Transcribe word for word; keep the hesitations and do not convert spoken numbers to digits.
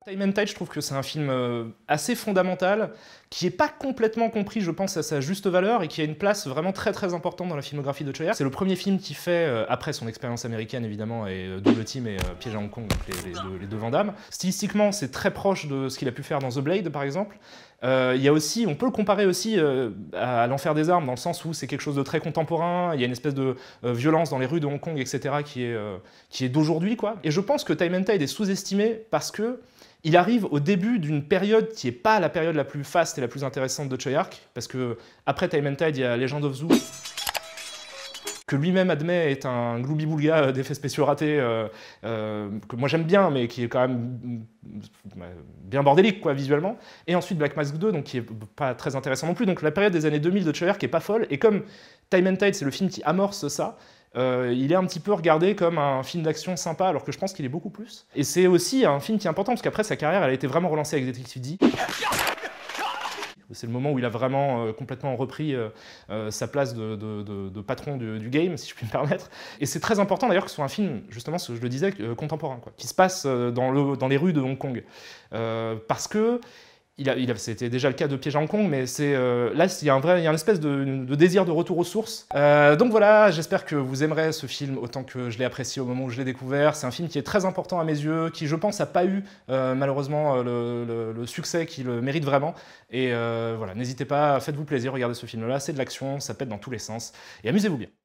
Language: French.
Time and Tide, je trouve que c'est un film euh, assez fondamental, qui n'est pas complètement compris, je pense, à sa juste valeur, et qui a une place vraiment très très importante dans la filmographie de Choi. C'est le premier film qu'il fait, euh, après son expérience américaine évidemment, et euh, Double Team et euh, Piège à Hong Kong, donc les, les, deux, les deux Van Damme. Stylistiquement, c'est très proche de ce qu'il a pu faire dans The Blade, par exemple. Euh, il y a aussi, on peut le comparer aussi euh, à l'Enfer des Armes, dans le sens où c'est quelque chose de très contemporain, il y a une espèce de euh, violence dans les rues de Hong Kong, et cetera, qui est, euh, qui est d'aujourd'hui, quoi. Et je pense que Time and Tide est sous-estimé parce que il arrive au début d'une période qui n'est pas la période la plus faste et la plus intéressante de Choi Ark, parce que après Time and Tide, il y a Legend of Zoo, que lui-même admet est un gloubi-boulga d'effets spéciaux ratés, euh, euh, que moi j'aime bien, mais qui est quand même bien bordélique, quoi, visuellement. Et ensuite Black Mask deux, donc qui est pas très intéressant non plus. Donc la période des années deux mille de Choi Ark est pas folle, et comme Time and Tide, c'est le film qui amorce ça, Euh, il est un petit peu regardé comme un film d'action sympa, alors que je pense qu'il est beaucoup plus. Et c'est aussi un film qui est important, parce qu'après sa carrière, elle a été vraiment relancée avec Detective D. C'est le moment où il a vraiment euh, complètement repris euh, euh, sa place de, de, de, de patron du, du game, si je puis me permettre. Et c'est très important d'ailleurs que ce soit un film, justement, ce que je le disais, euh, contemporain, quoi, qui se passe euh, dans, le, dans les rues de Hong Kong. Euh, parce que Il a, il a, c'était déjà le cas de Piège à Hong Kong, mais c'est, euh, là, il y a un vrai, il y a une espèce de, de désir de retour aux sources. Euh, donc voilà, j'espère que vous aimerez ce film autant que je l'ai apprécié au moment où je l'ai découvert. C'est un film qui est très important à mes yeux, qui, je pense, n'a pas eu, euh, malheureusement, le, le, le succès qu'il mérite vraiment. Et euh, voilà, n'hésitez pas, faites-vous plaisir, regardez ce film-là, c'est de l'action, ça pète dans tous les sens, et amusez-vous bien.